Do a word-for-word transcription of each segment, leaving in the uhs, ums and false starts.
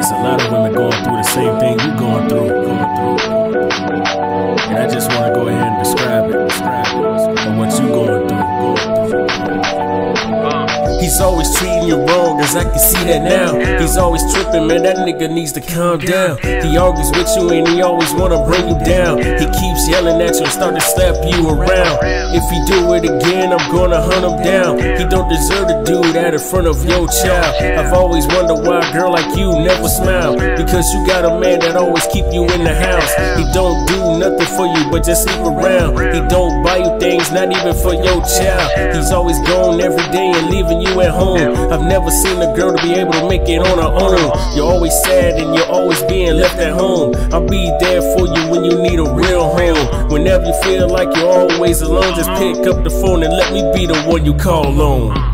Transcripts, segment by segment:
It's a lot of women going through the same thing you going through, going through. And I just want to go ahead and describe it, describe it, or what you going through, going through. He's always treating you wrong, cause I can see that now. He's always tripping, man, that nigga needs to calm down. He argues with you and he always wanna bring you down. He keeps yelling at you and start to slap you around. If he do it again, I'm gonna hunt him down. He don't deserve to do that in front of your child. I've always wondered why a girl like you never smile, because you got a man that always keep you in the house. He don't do nothing for you but just sleep around. He don't buy you things, not even for your child. He's always gone every day and leaving you at home. I've never seen a girl to be able to make it on her own. You're always sad and you're always being left at home. I'll be there for you when you need a real home. Whenever you feel like you're always alone, just pick up the phone and let me be the one you call on.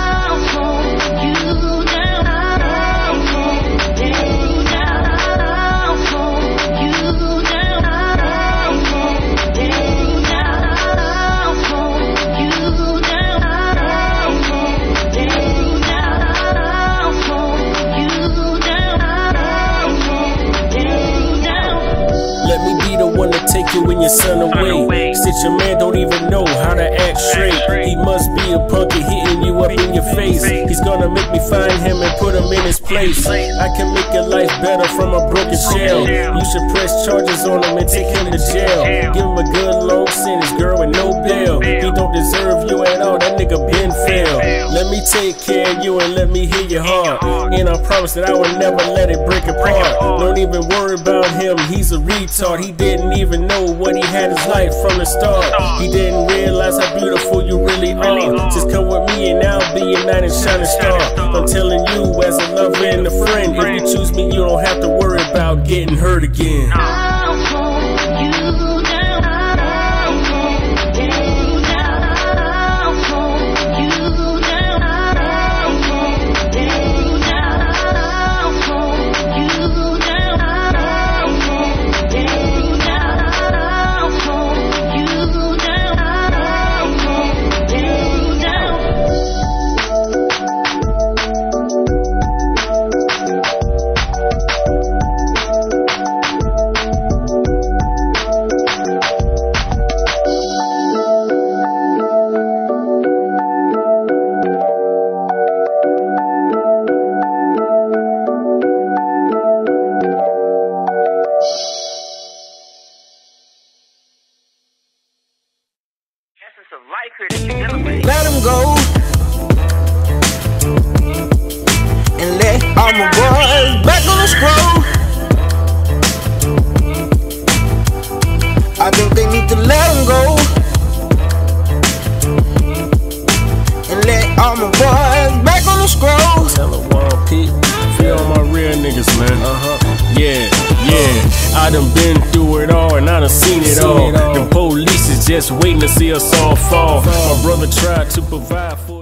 Take you and your son away. Since your man don't even know how to act straight, he must be a punky hitting you up in your face. He's gonna make me find him and put him in his place. I can make your life better from a broken shell. You should press charges on him and take him to jail. Give him a good long sentence, girl, with no bail. He don't deserve you at all, that nigga been failed. Let me take care of you and let me hear your heart, and I promise that I will never let it break apart. Don't even worry about him, he's a retard. He didn't even know what he had his life from the start. He didn't realize how beautiful you really are. Just come with me and I'll be your knight and shining star. I'm telling you as a lover and a friend, if you choose me, you don't have to worry about getting hurt again. Let him go and let all my boys back on the scroll. I think they need to let him go and let all my boys back on the scroll. Tell her Wild Pete, feel all my real niggas, man. Uh-huh. Yeah, yeah. I done been through it all and I done seen it all. The police is just waiting to see us all fall. My brother tried to provide for